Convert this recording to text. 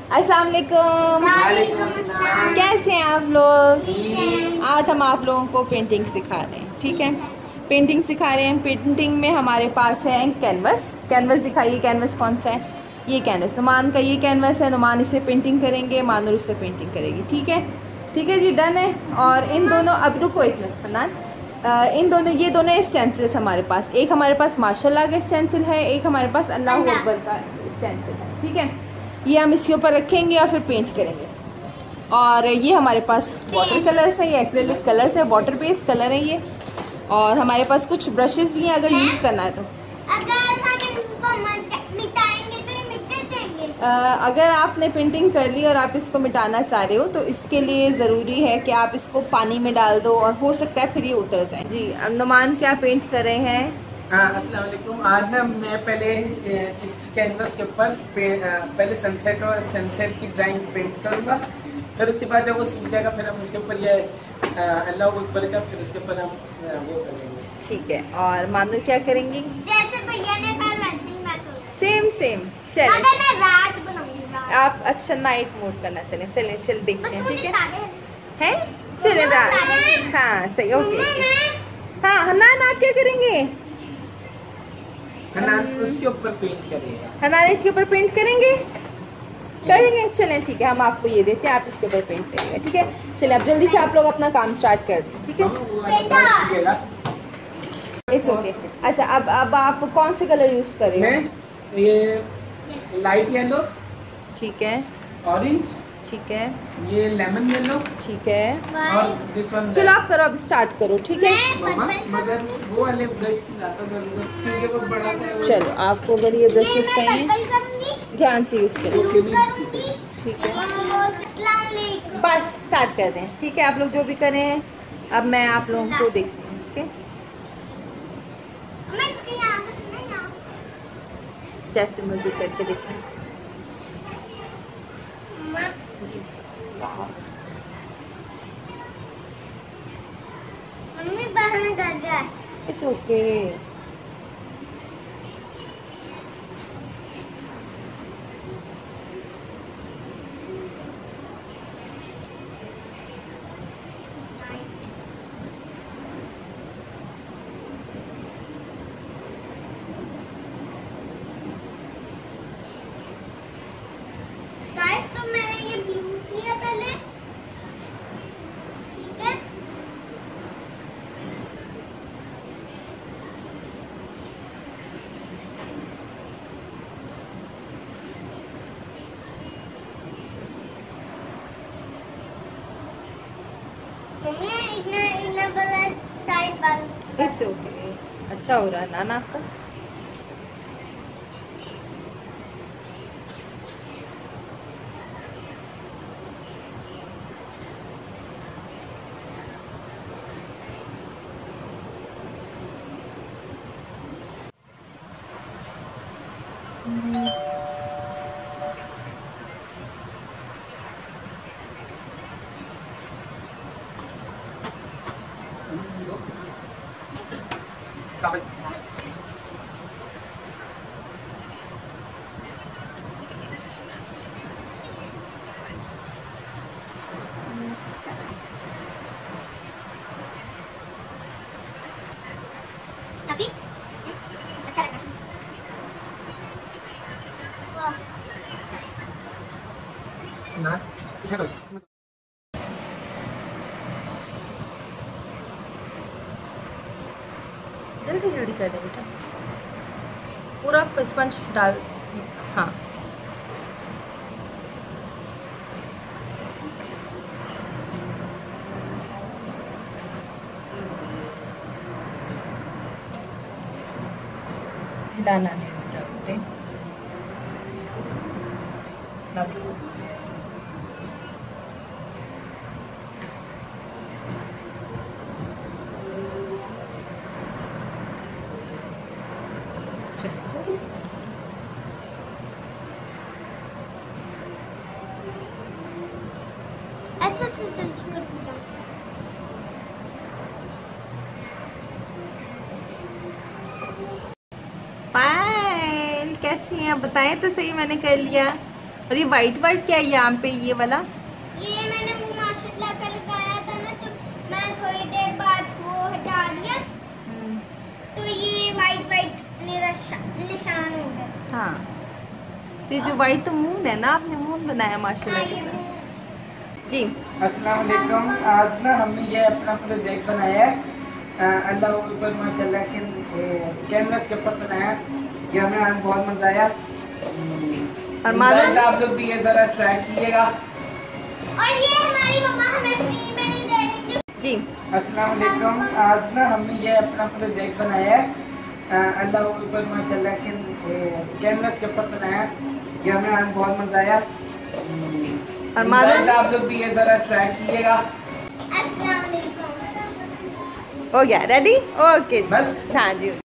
अस्सलाम वालेकुम। कैसे हैं आप लोग? आज हम आप लोगों को पेंटिंग सिखा रहे हैं, ठीक है। पेंटिंग सिखा रहे हैं। पेंटिंग में हमारे पास है कैनवस। कैनवस दिखाइए, कैनवस कौन सा है? ये कैनवस नुमान का, ये कैनवस है। नुमान इससे पेंटिंग करेंगे, मानूर इससे पेंटिंग करेगी, ठीक है। ठीक है जी, डन है। और इन दोनों, अब रुको एक मिनट फनान, इन दोनों, ये दोनों स्टेंसिल्स हमारे पास, एक हमारे पास माशाल्लाह का स्टेंसिल है, एक हमारे पास अल्लाह अकबर का स्टेंसिल है, ठीक है। ये हम इसके ऊपर रखेंगे और फिर पेंट करेंगे। और ये हमारे पास वाटर कलर्स है, ये एक्रेलिक कलर्स है, वाटर बेस्ड कलर है ये। और हमारे पास कुछ ब्रशेस भी हैं अगर यूज़ करना है तो। अगर आपने पेंटिंग कर ली और आप इसको मिटाना चाह रहे हो तो इसके लिए ज़रूरी है कि आप इसको पानी में डाल दो और हो सकता है फिर ये उतर जाए। जी, नुमान क्या पेंट कर रहे हैं? अस्सलाम वालेकुम। आज ना मैं पहले इसकी कैनवस के ऊपर पहले सनसेट और सनसेट की ड्राइंग पेंट करूँगा, फिर उसके बाद जब वो सूख जाएगा फिर हम उसके ऊपर ये अल्लाह अकबर का, फिर उसके ऊपर हम वो करेंगे, ठीक है। और मानू क्या करेंगी? जैसे भैया ने कहा वैसे ही मैं करूँगी। सेम चले। मगर मैं रात बनाऊंगी। आप अच्छा नाइट मोड करना, चले देखते हैं, ठीक है। चले रात, हाँ सही, ओके। हाँ हनान आप क्या करेंगे? हनान उसके ऊपर पेंट करेगा। हनान इसके ऊपर पेंट करेंगे। चलें ठीक है, हम आपको ये देते हैं, आप इसके ऊपर पेंट करेंगे, ठीक है। चलिए अब जल्दी से आप लोग अपना काम स्टार्ट कर दें, ठीक है। It's okay. अच्छा अब आप कौन से कलर यूज कर रहे हो? ये लाइट येलो, ठीक है। ऑरेंज, ठीक है। ये लेमन येलो, ठीक है। और दिस वन। चलो आप करो, अब स्टार्ट करो, ठीक है। मगर वो वाले ब्रश की ज्यादा जरूरत क्योंकि वो बड़ा है। चलो आपको अगर ये ब्रशेस चाहिए ध्यान से यूज करो, ठीक है। बस स्टार्ट कर दें, ठीक है। आप लोग जो भी करें, अब मैं आप लोगों को देखती हूँ, ठीक है। जैसे मर्जी करके देखें जी। मम्मी बाहर कर गया। It's okay. तो मैंने ये ब्लू किया पहले, ठीक है। मम्मी इतना बड़ा साइड बाल। It's okay. अच्छा हो रहा है नाना आपका। अभी अच्छा लगा। ना इसमें करो, जल्दी जल्दी कर दे बेटा, पूरा स्पंज डाल। हाँ हिलाना नहीं बेटा, ओके। ऐसा से जल्दी कर दो। फाइन, कैसी हैं आप बताएं तो सही, मैंने कर लिया। और ये वाइट वाइट क्या है यहाँ पे, ये वाला? ये मैंने वो माशाल्लाह का लगाया था ना, तो मैं थोड़ी देर बाद वो हटा दिया, तो ये वाइट वाइट निशान हो गया। हाँ, तो ये जो वाइट मून है ना, आपने मून बनाया माशाल्लाह हाँ, के ये साथ। जी अस्सलाम वालेकुम। आज ना हमने ये अपना प्रोजेक्ट बनाया है, अल्लाह के ऊपर माशाल्लाह के कैनवस के ऊपर बनाया। ये हमें आज बहुत मजा आया, और मालूम आप लोग भी ये जरा ट्राई कीजिएगा। और ये हमारी मम्मा हमें फ्री में नहीं दे रही थी। जी अस्सलाम वालेकुम। आज ना हमने ये अपना प्रोजेक्ट बनाया है, अल्लाह के ऊपर माशाल्लाह के कैनवस के ऊपर बनाया। ये हमें आज बहुत मजा आया, और मालूम आप लोग भी ये जरा ट्राई कीजिएगा। अस्सलाम वालेकुम। हो गया रेडी? ओके बस। हाँ जी।